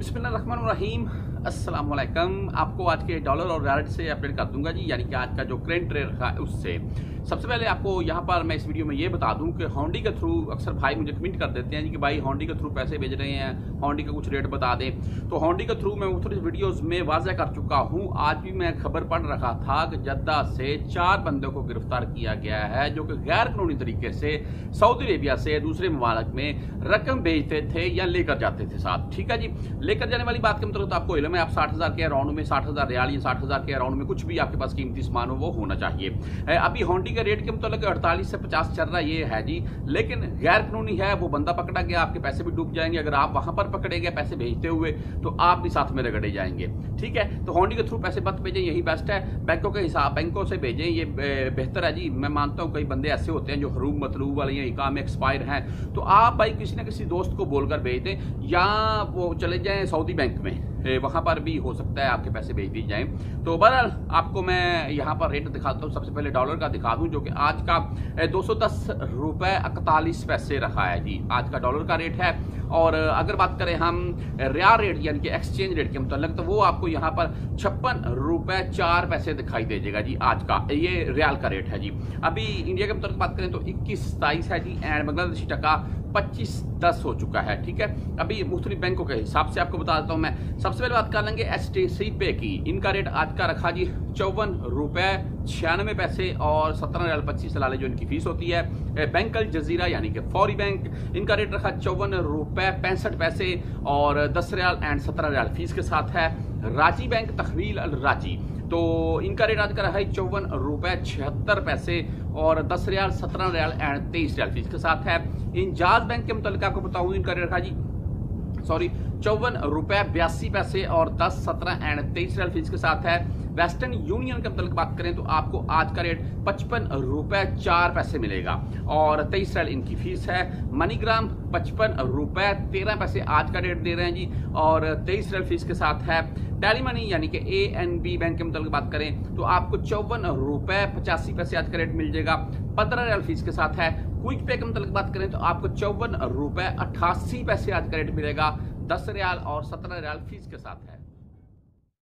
बिस्मिल्लाहिर्रहमानिर्रहीम, अस्सलाम वालेकुम। आपको आज के डॉलर और रियाल से अपडेट कर दूंगा जी, यानी कि आज का जो करेंट रेट रखा है उससे। सबसे पहले आपको यहाँ पर मैं इस वीडियो में ये बता दूं कि होंडी के थ्रू अक्सर भाई मुझे कमेंट कर देते हैं जी कि भाई होंडी के थ्रू पैसे भेज रहे हैं, होंडी का कुछ रेट बता दें। तो होंडी के थ्रू मैं मुख्तलिफ वीडियोज़ में वाज़ह कर चुका हूँ। आज भी मैं खबर पढ़ रखा था कि जद्दा से 4 बंदों को गिरफ्तार किया गया है जो कि गैर कानूनी तरीके से सऊदी अरेबिया से दूसरे ममालिक में रकम भेजते थे या लेकर जाते थे साथ। ठीक है जी, लेकर जाने वाली बात के मतलब तो आपको इल्म है, आप 60,000 के अराउंड में 60,000 रियाल या 60,000 के अराउंड में कुछ भी आपके पास कीमती सामान हो वो होना चाहिए। अभी होंडी के रेट के मतलब 48 से 50 चल रहा ये है जी, लेकिन गैर कानूनी है। वो बंदा पकड़ा गया, आपके पैसे भी डूब जाएंगे। अगर आप वहां पर पकड़े गए पैसे भेजते हुए तो आप भी साथ में रगड़े जाएंगे। ठीक है, तो होंडी के थ्रू पैसे मत भेजें, यही बेस्ट है। बैंकों के हिसाब बैंकों से भेजें, ये बेहतर है जी। मैं मानता हूँ कई बंदे ऐसे होते हैं जो हरूम मतलूब वाले या इकाम एक्सपायर हैं, तो आप भाई किसी ना किसी दोस्त को बोलकर भेज दें, या वो चले जाएं सऊदी बैंक में, वहां पर भी हो सकता है आपके पैसे भेज दिए जाएं। तो बहरहाल आपको मैं यहाँ पर रेट दिखाता हूँ। सबसे पहले डॉलर का दिखा दूं जो कि आज का 210 रुपए 41 पैसे रखा है जी, आज का डॉलर का रेट है। और अगर बात करें हम रियाल रेट यानी कि एक्सचेंज रेट के मुताबिक, तो वो आपको यहाँ पर 56 रुपए 4 पैसे दिखाई देगा जी, आज का ये रियाल का रेट है जी। अभी इंडिया के मुताबिक बात करें तो 21.27 है जी, एंड बांग्लादेशी टका 25.10 हो चुका है। ठीक है, अभी मुख्तलिफ बैंकों के हिसाब से आपको बता देता हूं मैं। सबसे पहले बात कर लेंगे HDFC पे की। इनका रेट आज का रखा जी 54 रुपए 96 पैसे और 17 रियाल 25 लाले जो इनकी फीस होती है। बैंक अल जजीरा यानी कि फौरी बैंक, इनका रेट रखा 54 रुपए 65 पैसे और 10 रियाल एंड 17 रियाल फीस के साथ है। राजी बैंक तहवील अल राजी, तो इनका रेट आज का रहा है 54 रुपए 76 पैसे और 10 riyal 17 riyal and 23 riyal fees के साथ है। इंजाज बैंक के मुताबिक आपको बताऊं इनका रेट रखा जी 54 रुपए 82 पैसे और 10, 17 एंड 23 रियाल फीस के साथ है। वेस्टर्न यूनियन के मुताबिक बात करें तो आपको आज का रेट 55 रुपए 4 पैसे मिलेगा और 23 रियाल इनकी फीस है। मनीग्राम 55 रुपए 13 पैसे आज का रेट दे रहे हैं जी और 23 रियाल फीस के साथ है। टेली मनी यानी कि ANB बैंक के मुताबिक बात करें तो आपको 54 रुपए 85 पैसे आज का रेट मिल जाएगा, 15 रियाल फीस के साथ है। क्विक पे के मुताबिक बात करें तो आपको 54 रुपए 88 पैसे आज का रेट मिलेगा, 10 रियाल और 17 रियाल फीस के साथ है।